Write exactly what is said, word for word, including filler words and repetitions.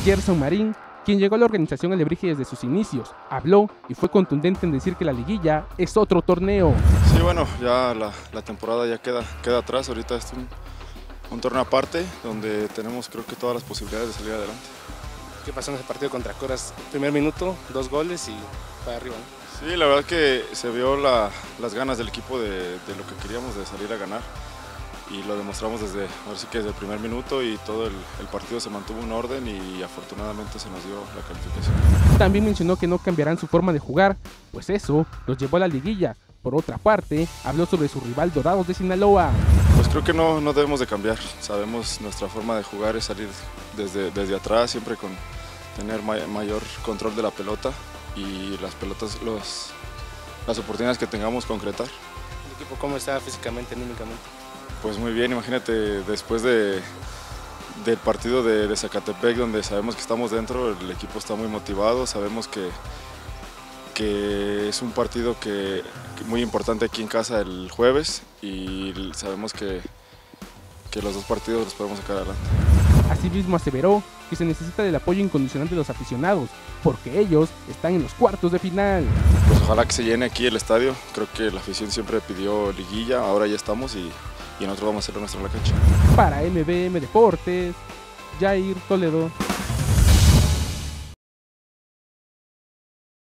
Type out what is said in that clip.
Gerson Marín, quien llegó a la organización Alebrije desde sus inicios, habló y fue contundente en decir que la liguilla es otro torneo. Sí, bueno, ya la, la temporada ya queda, queda atrás, ahorita es un, un torneo aparte donde tenemos creo que todas las posibilidades de salir adelante. ¿Qué pasó en ese partido contra Coras? Primer minuto, dos goles y para arriba, ¿no? Sí, la verdad que se vio la, las ganas del equipo de, de lo que queríamos, de salir a ganar. Y lo demostramos desde, ahora sí que desde el primer minuto y todo el, el partido se mantuvo en orden y afortunadamente se nos dio la calificación. También mencionó que no cambiarán su forma de jugar, pues eso los llevó a la liguilla. Por otra parte, habló sobre su rival Dorados de Sinaloa. Pues creo que no, no debemos de cambiar, sabemos nuestra forma de jugar es salir desde, desde atrás, siempre con tener may, mayor control de la pelota y las pelotas, los, las oportunidades que tengamos concretar. ¿El equipo cómo está físicamente, anímicamente? Pues muy bien, imagínate, después de, del partido de, de Zacatepec, donde sabemos que estamos dentro, el equipo está muy motivado, sabemos que, que es un partido que, que muy importante aquí en casa el jueves y sabemos que, que los dos partidos los podemos sacar adelante. Asimismo aseveró que se necesita del apoyo incondicional de los aficionados, porque ellos están en los cuartos de final. Pues ojalá que se llene aquí el estadio, creo que la afición siempre pidió liguilla, ahora ya estamos y y nosotros vamos a hacer lo nuestro en la cancha. Para M B M Deportes, Jair Toledo.